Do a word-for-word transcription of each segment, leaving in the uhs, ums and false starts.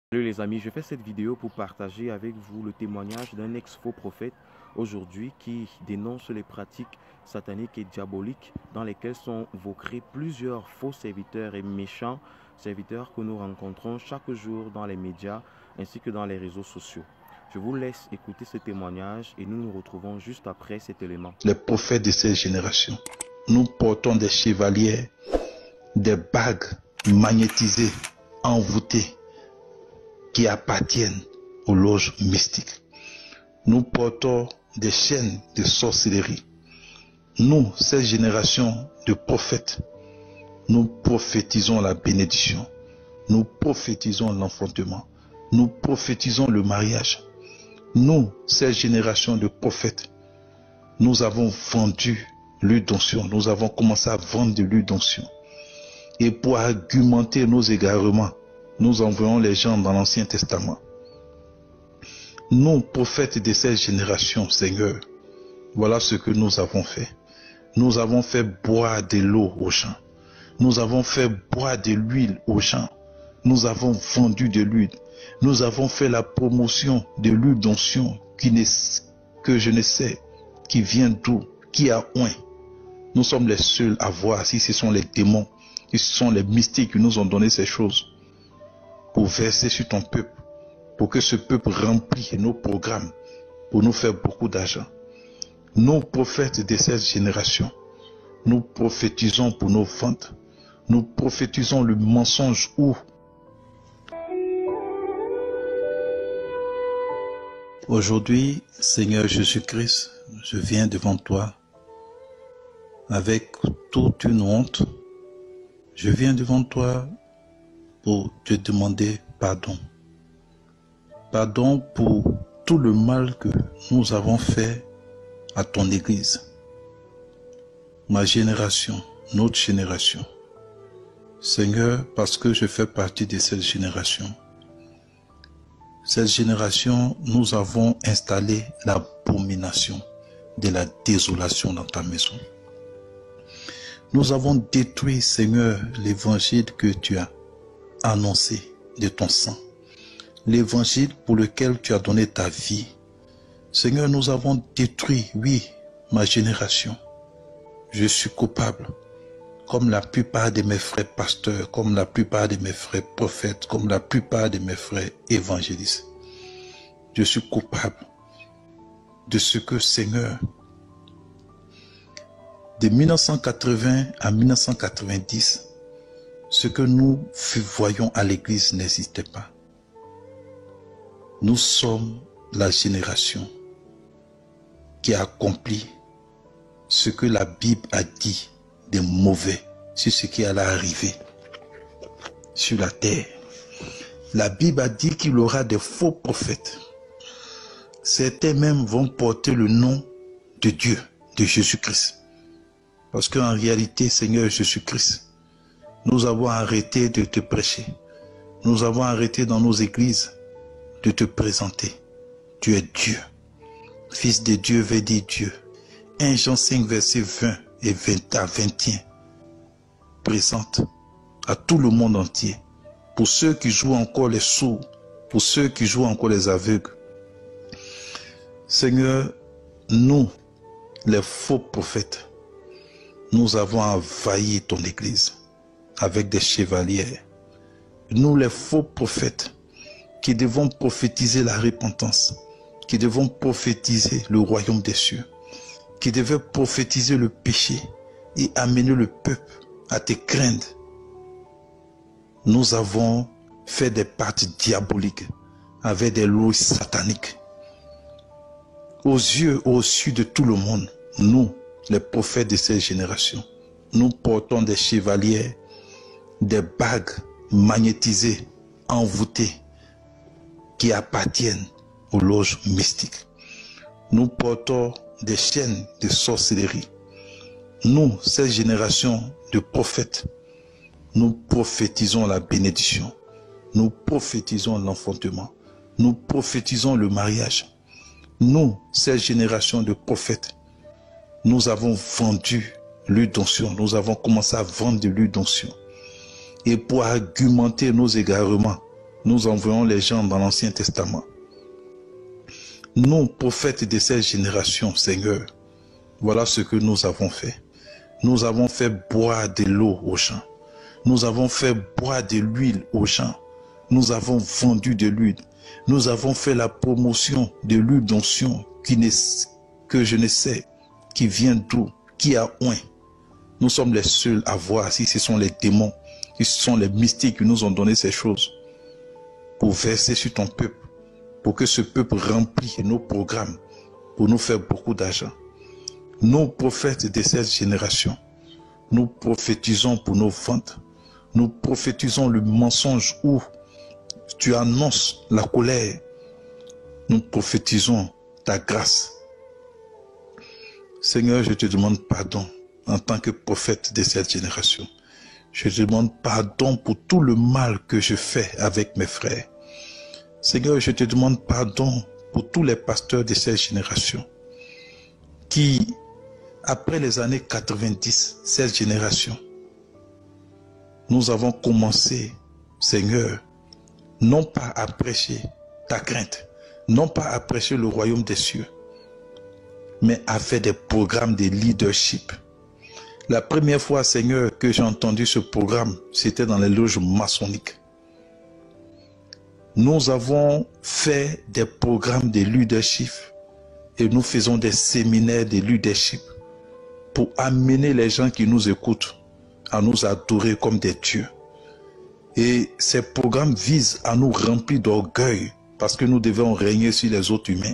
Salut les amis, je fais cette vidéo pour partager avec vous le témoignage d'un ex-faux prophète aujourd'hui qui dénonce les pratiques sataniques et diaboliques dans lesquelles sont vocrés plusieurs faux serviteurs et méchants serviteurs que nous rencontrons chaque jour dans les médias ainsi que dans les réseaux sociaux. Je vous laisse écouter ce témoignage et nous nous retrouvons juste après cet élément. Les prophètes de cette génération, nous portons des chevaliers, des bagues magnétisées, envoûtées, qui appartiennent aux loges mystiques. Nous portons des chaînes de sorcellerie. Nous, cette génération de prophètes, nous prophétisons la bénédiction. Nous prophétisons l'enfantement. Nous prophétisons le mariage. Nous, cette génération de prophètes, nous avons vendu l'huile d'onction. Nous avons commencé à vendre de l'huile d'onction. Et pour argumenter nos égarements, nous envoyons les gens dans l'Ancien Testament. Nous, prophètes de cette génération, Seigneur, voilà ce que nous avons fait. Nous avons fait boire de l'eau aux gens. Nous avons fait boire de l'huile aux gens. Nous avons vendu de l'huile. Nous avons fait la promotion de l'huile d'onction que je ne sais qui vient d'où, qui a oint. Nous sommes les seuls à voir si ce sont les démons, si ce sont les mystiques qui nous ont donné ces choses pour verser sur ton peuple, pour que ce peuple remplisse nos programmes, pour nous faire beaucoup d'argent. Nous, prophètes de cette génération, nous prophétisons pour nos ventes, nous prophétisons le mensonge où aujourd'hui, Seigneur Jésus-Christ, je viens devant toi avec toute une honte. Je viens devant toi pour te demander pardon. Pardon pour tout le mal que nous avons fait à ton Église. Ma génération, notre génération. Seigneur, parce que je fais partie de cette génération. Cette génération, nous avons installé l'abomination de la désolation dans ta maison. Nous avons détruit, Seigneur, l'évangile que tu as annoncé de ton sang. L'évangile pour lequel tu as donné ta vie. Seigneur, nous avons détruit, oui, ma génération. Je suis coupable, comme la plupart de mes frères pasteurs, comme la plupart de mes frères prophètes, comme la plupart de mes frères évangélistes. Je suis coupable de ce que, Seigneur, de mille neuf cent quatre-vingts à mille neuf cent quatre-vingt-dix, ce que nous voyons à l'église n'existait pas. Nous sommes la génération qui a accompli ce que la Bible a dit de mauvais sur ce qui allait arriver sur la terre. La Bible a dit qu'il y aura des faux prophètes. Certains même vont porter le nom de Dieu, de Jésus-Christ. Parce qu'en réalité, Seigneur Jésus-Christ, nous avons arrêté de te prêcher. Nous avons arrêté dans nos églises de te présenter. Tu es Dieu. Fils de Dieu veut dire Dieu. un Jean cinq, verset vingt et vingt à vingt et un. Présente à tout le monde entier. Pour ceux qui jouent encore les sourds, pour ceux qui jouent encore les aveugles. Seigneur, nous, les faux prophètes, nous avons envahi ton église avec des chevaliers. Nous, les faux prophètes, qui devons prophétiser la repentance, qui devons prophétiser le royaume des cieux, qui devaient prophétiser le péché et amener le peuple à te craindre. Nous avons fait des pactes diaboliques avec des lois sataniques. Aux yeux, aux yeux de tout le monde, nous, les prophètes de cette génération, nous portons des chevaliers, des bagues magnétisées, envoûtées, qui appartiennent aux loges mystiques. Nous portons des chaînes de sorcellerie. Nous, cette génération de prophètes, nous prophétisons la bénédiction. Nous prophétisons l'enfantement. Nous prophétisons le mariage. Nous, cette génération de prophètes, nous avons vendu l'huile d'onction. Nous avons commencé à vendre de l'huile d'onction. Et pour argumenter nos égarements, nous envoyons les gens dans l'Ancien Testament. Nous, prophètes de cette génération, Seigneur, voilà ce que nous avons fait. Nous avons fait boire de l'eau aux gens. Nous avons fait boire de l'huile aux gens. Nous avons vendu de l'huile. Nous avons fait la promotion de l'huile d'onction que je ne sais qui vient d'où, qui a oint. Nous sommes les seuls à voir si ce sont les démons, si ce sont les mystiques qui nous ont donné ces choses pour verser sur ton peuple, pour que ce peuple remplisse nos programmes, pour nous faire beaucoup d'argent. Nous, prophètes de cette génération, nous prophétisons pour nos ventes. Nous prophétisons le mensonge où tu annonces la colère. Nous prophétisons ta grâce. Seigneur, je te demande pardon en tant que prophète de cette génération. Je te demande pardon pour tout le mal que je fais avec mes frères. Seigneur, je te demande pardon pour tous les pasteurs de cette génération qui, après les années quatre-vingt-dix, cette génération, nous avons commencé, Seigneur, non pas à prêcher ta crainte, non pas à prêcher le royaume des cieux, mais à faire des programmes de leadership. La première fois, Seigneur, que j'ai entendu ce programme, c'était dans les loges maçonniques. Nous avons fait des programmes de leadership et nous faisons des séminaires de leadership pour amener les gens qui nous écoutent à nous adorer comme des dieux. Et ces programmes visent à nous remplir d'orgueil parce que nous devons régner sur les autres humains.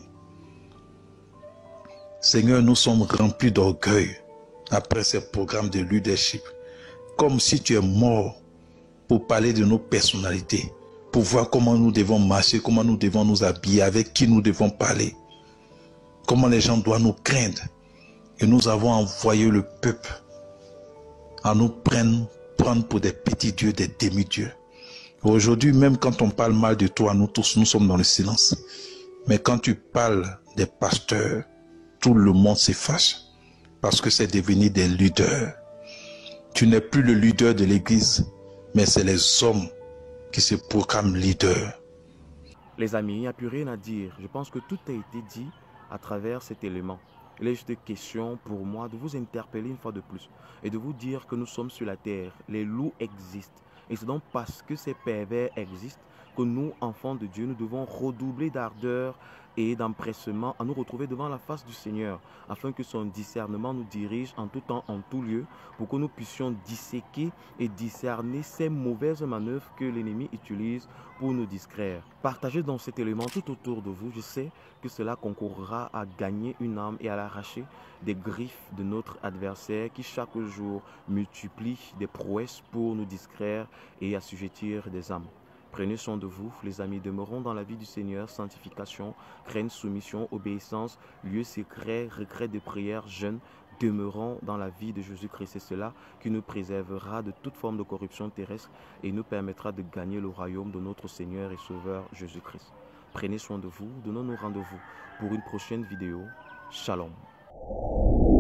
Seigneur, nous sommes remplis d'orgueil après ces programmes de leadership. Comme si tu es mort pour parler de nos personnalités, pour voir comment nous devons marcher, comment nous devons nous habiller, avec qui nous devons parler, comment les gens doivent nous craindre. Et nous avons envoyé le peuple à nous prendre, prendre pour des petits dieux, des demi-dieux. Aujourd'hui, même quand on parle mal de toi, nous tous, nous sommes dans le silence. Mais quand tu parles des pasteurs, tout le monde s'efface parce que c'est devenu des leaders. Tu n'es plus le leader de l'église, mais c'est les hommes qui se proclament leaders. Les amis, il n'y a plus rien à dire. Je pense que tout a été dit à travers cet élément. Il est juste question pour moi de vous interpeller une fois de plus et de vous dire que nous sommes sur la terre. Les loups existent. Et c'est donc parce que ces pervers existent que nous, enfants de Dieu, nous devons redoubler d'ardeur et d'empressement à nous retrouver devant la face du Seigneur, afin que son discernement nous dirige en tout temps, en tout lieu, pour que nous puissions disséquer et discerner ces mauvaises manœuvres que l'ennemi utilise pour nous distraire. Partagez donc cet élément tout autour de vous. Je sais que cela concourra à gagner une âme et à l'arracher des griffes de notre adversaire qui chaque jour multiplie des prouesses pour nous distraire et assujettir des âmes. Prenez soin de vous, les amis, demeurons dans la vie du Seigneur, sanctification, crainte, soumission, obéissance, lieu secret, regret de prière, jeûne. Demeurons dans la vie de Jésus-Christ. C'est cela qui nous préservera de toute forme de corruption terrestre et nous permettra de gagner le royaume de notre Seigneur et Sauveur Jésus-Christ. Prenez soin de vous, donnons-nous rendez-vous pour une prochaine vidéo. Shalom.